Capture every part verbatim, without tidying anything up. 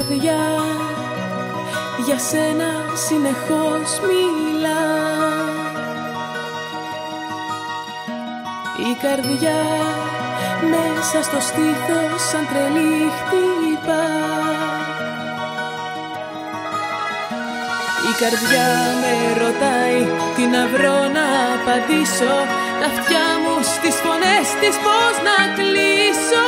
καρδιά για σένα συνεχώς μιλά. Η καρδιά μέσα στο στήθος σαν τρελή χτυπά. Η καρδιά με ρωτάει τι να βρω να απαντήσω. Τα αυτιά μου στις φωνές της πώς να κλείσω.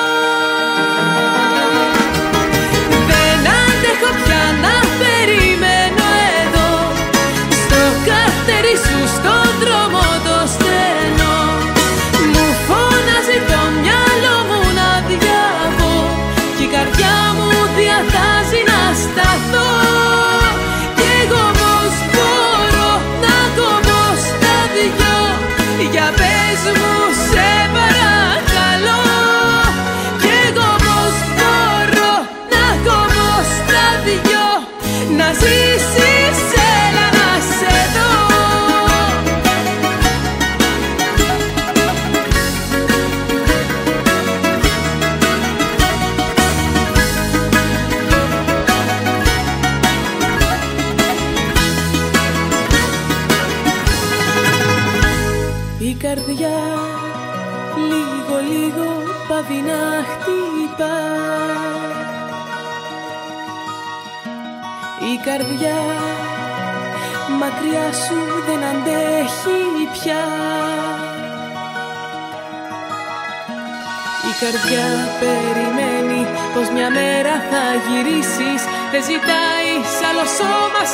Δεν αντέχω πια να περιμένω εδώ, στο καρτέρι σου στον δρόμο το στενό. Μου φωνάζει το μυαλό μου να διαβώ κι η καρδιά μου διατάζει να σταθώ. Κι εγώ πως μπορώ να κόβω στα δυο. Για πες μου σε παρακαλώ. Κι εγώ πως μπορώ να κόβω στα δυο. Να ζήσεις, έλα να σε δω. Η καρδιά λίγο λίγο πάβει να χτυπά. Η καρδιά μακριά σου δεν αντέχει πια. Η καρδιά περιμένει πως μια μέρα θα γυρίσεις. Δεν ζητάει σ' άλλο σώμα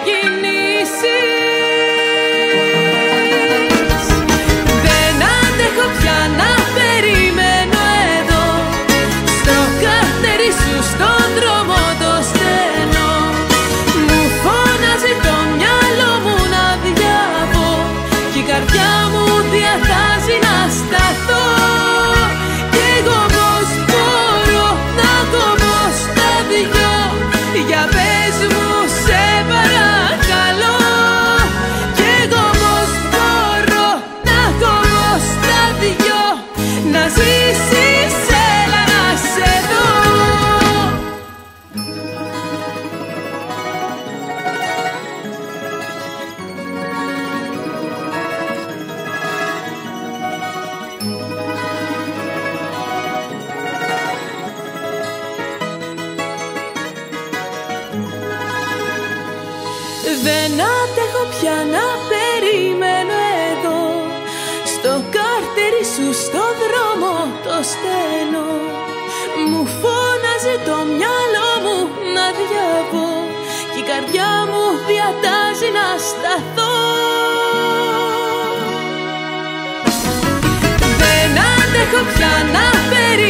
συγκινήσεις. Δεν αντέχω πια να περιμένω εδώ, στο καρτέρι σου στον δρόμο το στενό. Μου φωνάζει το μυαλό μου να διαβώ κι η καρδιά μου διατάζει να σταθώ. Κι εγώ πως μπορώ να κόβω στα δυο. Για πες μου σε παρακαλώ. Κι εγώ πως μπορώ να κόβω στα δυο. Να ζήσεις, έλα να σε δω. Δεν αντέχω πια να περιμένω εδώ, στο καρτέρι σου στο δρόμο το στενό. Μου φώναζε το μυαλό μου να διαβώ κι η καρδιά μου διατάζει να σταθώ. Δεν αντέχω πια να περιμένω